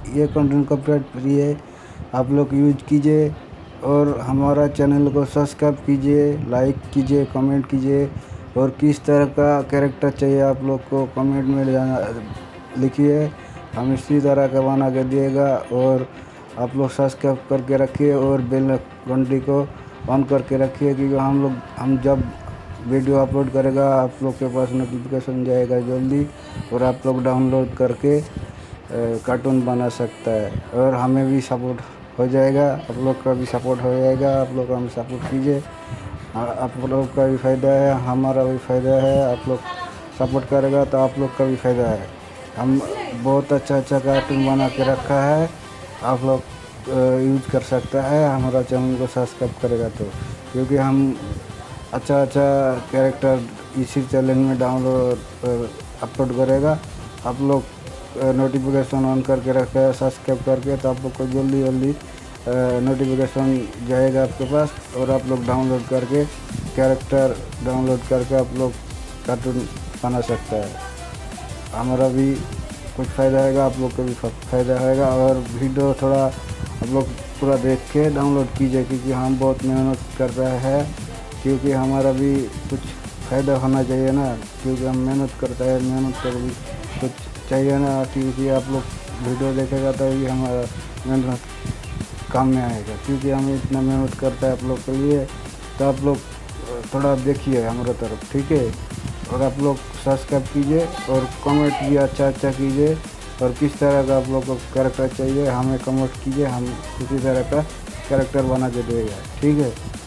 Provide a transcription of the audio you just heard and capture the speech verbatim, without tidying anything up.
ये content copyright free है, आप लोग यूज कीजिए और हमारा चैनल को सब्सक्राइब कीजिए, लाइक कीजिए, कमेंट कीजिए। और किस तरह का कैरेक्टर चाहिए आप लोग को कमेंट में जाना लिखिए, हम इसी तरह का बना के दिएगा। और आप लोग सब्सक्राइब करके रखिए और बेल घंटी को ऑन करके रखिए, क्योंकि हम लोग हम जब वीडियो अपलोड करेगा आप लोग के पास नोटिफिकेशन जाएगा जल्दी, और आप लोग डाउनलोड करके कार्टून बना सकता है और हमें भी सपोर्ट हो जाएगा, आप लोग का भी सपोर्ट हो जाएगा। आप लोग हमें सपोर्ट कीजिए, आप लोग का भी फ़ायदा है, हमारा भी फ़ायदा है। आप लोग सपोर्ट करेगा तो आप लोग का भी फ़ायदा है। हम बहुत अच्छा अच्छा कार्टून बना के रखा है, आप लोग यूज कर सकता है हमारा चैनल को सब्सक्राइब करेगा तो, क्योंकि हम अच्छा अच्छा कैरेक्टर इसी चैनल में डाउनलोड अपलोड करेगा। आप लोग नोटिफिकेशन ऑन करके रखा है सब्सक्राइब करके, तो आप लोग को जल्दी जल्दी नोटिफिकेशन जाएगा आपके पास, और आप लोग डाउनलोड करके कैरेक्टर डाउनलोड करके आप लोग कार्टून बना सकता है। हमारा भी कुछ फ़ायदा होगा, आप लोग को भी फ़ायदा होगा। और वीडियो थोड़ा आप लोग पूरा देख के डाउनलोड कीजिए, क्योंकि हम बहुत मेहनत कर रहे हैं, क्योंकि हमारा भी कुछ फ़ायदा होना चाहिए ना, क्योंकि हम मेहनत करते हैं, मेहनत कर भी कुछ चाहिए ना, क्योंकि आप लोग वीडियो देखेगा तभी हमारा मेहनत काम में आएगा, क्योंकि हम इतना मेहनत करते हैं आप लोग के लिए। तो आप लोग थोड़ा देखिए हमारे तरफ, ठीक है। और आप लोग सब्सक्राइब कीजिए और कमेंट भी अच्छा अच्छा कीजिए, और किस तरह का आप लोग को कैरेक्टर चाहिए हमें कमेंट कीजिए, हम उसी तरह का कैरेक्टर बना के देगा, ठीक है।